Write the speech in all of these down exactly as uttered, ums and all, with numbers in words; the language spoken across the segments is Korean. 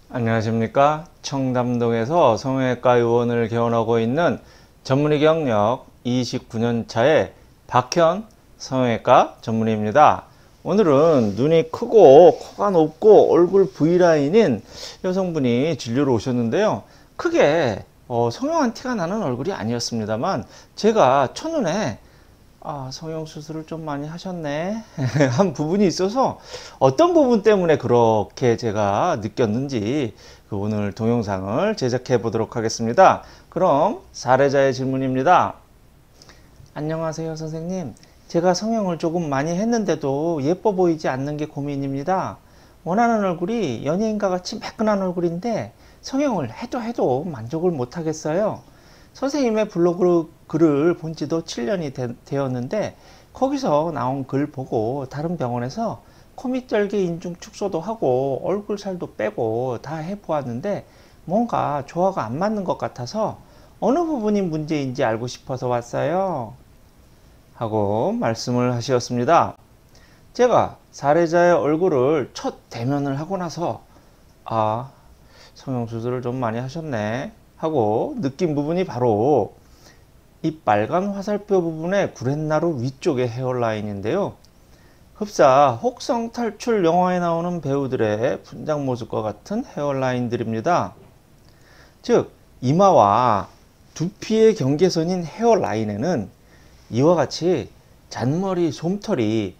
안녕하십니까. 청담동에서 성형외과 의원을 개원하고 있는 전문의 경력 이십구 년 차의 박현 성형외과 전문의입니다. 오늘은 눈이 크고 코가 높고 얼굴 V라인인 여성분이 진료로 오셨는데요. 크게 어, 성형한 티가 나는 얼굴이 아니었습니다만 제가 첫눈에 아, 성형수술을 좀 많이 하셨네 한 부분이 있어서 어떤 부분 때문에 그렇게 제가 느꼈는지 그 오늘 동영상을 제작해 보도록 하겠습니다. 그럼 사례자의 질문입니다. 안녕하세요 선생님, 제가 성형을 조금 많이 했는데도 예뻐 보이지 않는 게 고민입니다. 원하는 얼굴이 연예인과 같이 매끈한 얼굴인데 성형을 해도 해도 만족을 못 하겠어요. 선생님의 블로그 글을 본 지도 칠 년이 되, 되었는데 거기서 나온 글 보고 다른 병원에서 코 밑절개 인중 축소도 하고 얼굴 살도 빼고 다 해보았는데 뭔가 조화가 안 맞는 것 같아서 어느 부분이 문제인지 알고 싶어서 왔어요 하고 말씀을 하셨습니다. 제가 사례자의 얼굴을 첫 대면을 하고 나서 아, 성형수술을 좀 많이 하셨네 하고 느낀 부분이 바로 이 빨간 화살표 부분의 구렛나루 위쪽의 헤어라인인데요. 흡사 혹성 탈출 영화에 나오는 배우들의 분장 모습과 같은 헤어라인들입니다. 즉 이마와 두피의 경계선인 헤어라인에는 이와 같이 잔머리 솜털이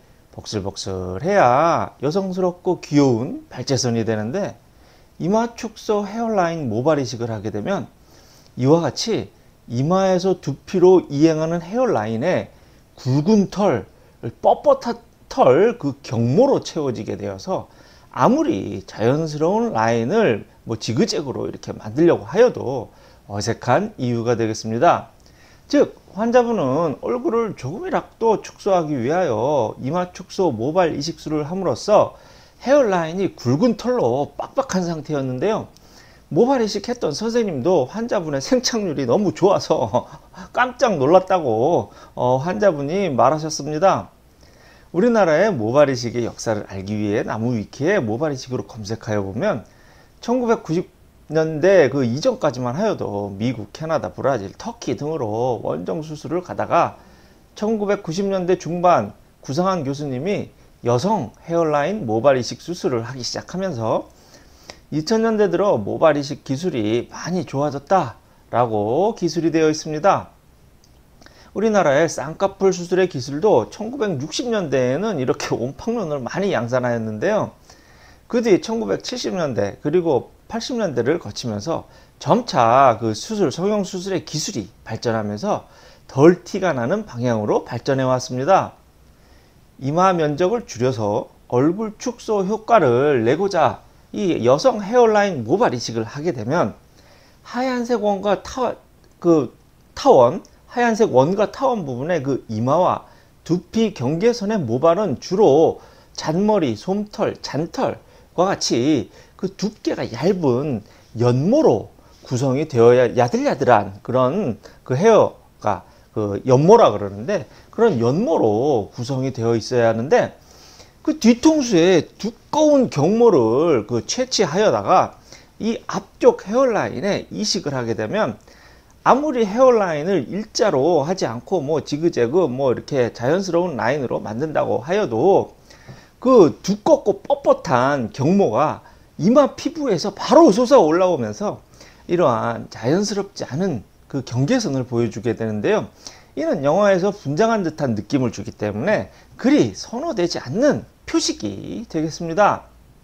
복슬복슬해야 여성스럽고 귀여운 발재선이 되는데 이마 축소 헤어라인 모발 이식을 하게 되면 이와 같이 이마에서 두피로 이행하는 헤어라인에 굵은 털, 뻣뻣한 털, 그 경모로 채워지게 되어서 아무리 자연스러운 라인을 뭐 지그재그로 이렇게 만들려고 하여도 어색한 이유가 되겠습니다. 즉 환자분은 얼굴을 조금이라도 축소하기 위하여 이마 축소 모발 이식술을 함으로써 헤어라인이 굵은 털로 빡빡한 상태였는데요. 모발 이식했던 선생님도 환자분의 생착률이 너무 좋아서 깜짝 놀랐다고 어, 환자분이 말하셨습니다. 우리나라의 모발 이식의 역사를 알기 위해 나무위키에 모발 이식으로 검색하여 보면 천구백구십 년대 그 이전까지만 하여도 미국, 캐나다, 브라질, 터키 등으로 원정 수술을 가다가 천구백구십 년대 중반 구상한 교수님이 여성 헤어라인 모발 이식 수술을 하기 시작하면서 이천 년대 들어 모발 이식 기술이 많이 좋아졌다 라고 기술이 되어 있습니다. 우리나라의 쌍꺼풀 수술의 기술도 천구백육십 년대에는 이렇게 온팡눈을 많이 양산하였는데요. 그 뒤 천구백칠십 년대 그리고 팔십 년대를 거치면서 점차 그 수술, 성형 수술의 기술이 발전하면서 덜 티가 나는 방향으로 발전해 왔습니다. 이마 면적을 줄여서 얼굴 축소 효과를 내고자 이 여성 헤어라인 모발 이식을 하게 되면 하얀색 원과 타, 그 타원, 하얀색 원과 타원 부분의 그 이마와 두피 경계선의 모발은 주로 잔머리, 솜털, 잔털과 같이 그 두께가 얇은 연모로 구성이 되어야 야들야들한 그런 그 헤어가 그 연모라 그러는데 그런 연모로 구성이 되어 있어야 하는데 그 뒤통수에 두꺼운 경모를 그 채취하여다가 이 앞쪽 헤어라인에 이식을 하게 되면 아무리 헤어라인을 일자로 하지 않고 뭐 지그재그 뭐 이렇게 자연스러운 라인으로 만든다고 하여도 그 두껍고 뻣뻣한 경모가 이마 피부에서 바로 솟아 올라오면서 이러한 자연스럽지 않은 그 경계선을 보여주게 되는데요. 이는 영화에서 분장한 듯한 느낌을 주기 때문에 그리 선호되지 않는 표식이 되겠습니다.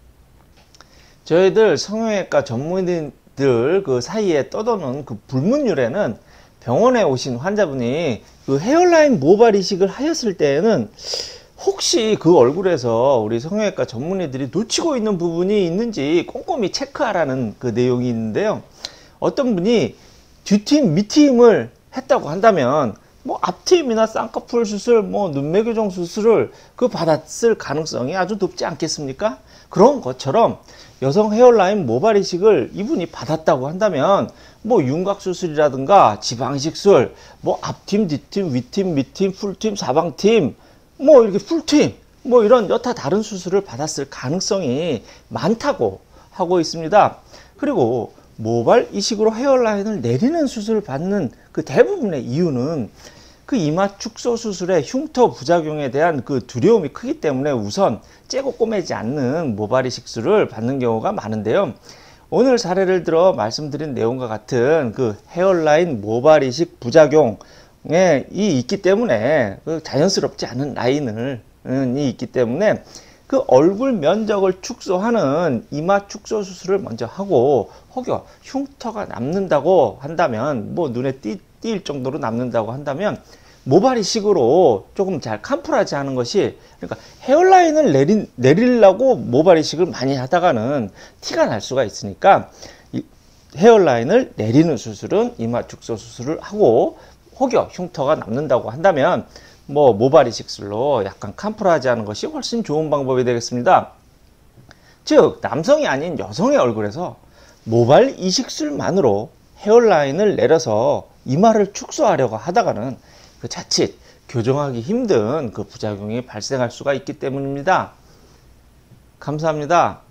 저희들 성형외과 전문의들 그 사이에 떠도는 그 불문율에는 병원에 오신 환자분이 그 헤어라인 모발 이식을 하였을 때에는 혹시 그 얼굴에서 우리 성형외과 전문의들이 놓치고 있는 부분이 있는지 꼼꼼히 체크하라는 그 내용이 있는데요. 어떤 분이 뒷팀, 밑팀을 했다고 한다면 뭐 앞팀이나 쌍꺼풀 수술, 뭐 눈매 교정 수술을 그 받았을 가능성이 아주 높지 않겠습니까? 그런 것처럼 여성 헤어라인 모발 이식을 이분이 받았다고 한다면 뭐 윤곽 수술이라든가 지방 이식술, 뭐 앞팀, 뒷팀, 윗팀, 밑팀, 풀팀, 사방팀, 뭐 이렇게 풀팀, 뭐 이런 여타 다른 수술을 받았을 가능성이 많다고 하고 있습니다. 그리고 모발 이식으로 헤어라인을 내리는 수술을 받는 그 대부분의 이유는 그 이마 축소 수술의 흉터 부작용에 대한 그 두려움이 크기 때문에 우선 째고 꼬매지 않는 모발 이식술을 받는 경우가 많은데요. 오늘 사례를 들어 말씀드린 내용과 같은 그 헤어라인 모발 이식 부작용이 있기 때문에 그 자연스럽지 않은 라인을 이 있기 때문에 그 얼굴 면적을 축소하는 이마 축소 수술을 먼저 하고 혹여 흉터가 남는다고 한다면 뭐 눈에 띄, 띌 정도로 남는다고 한다면 모발 이식으로 조금 잘 캄프라지 하는 것이, 그러니까 헤어라인을 내리, 내리려고 모발 이식을 많이 하다가는 티가 날 수가 있으니까 이 헤어라인을 내리는 수술은 이마 축소 수술을 하고 혹여 흉터가 남는다고 한다면 뭐 모발 이식술로 약간 캄프라지 하는 것이 훨씬 좋은 방법이 되겠습니다. 즉 남성이 아닌 여성의 얼굴에서 모발 이식술만으로 헤어라인을 내려서 이마를 축소하려고 하다가는 그 자칫 교정하기 힘든 그 부작용이 발생할 수가 있기 때문입니다. 감사합니다.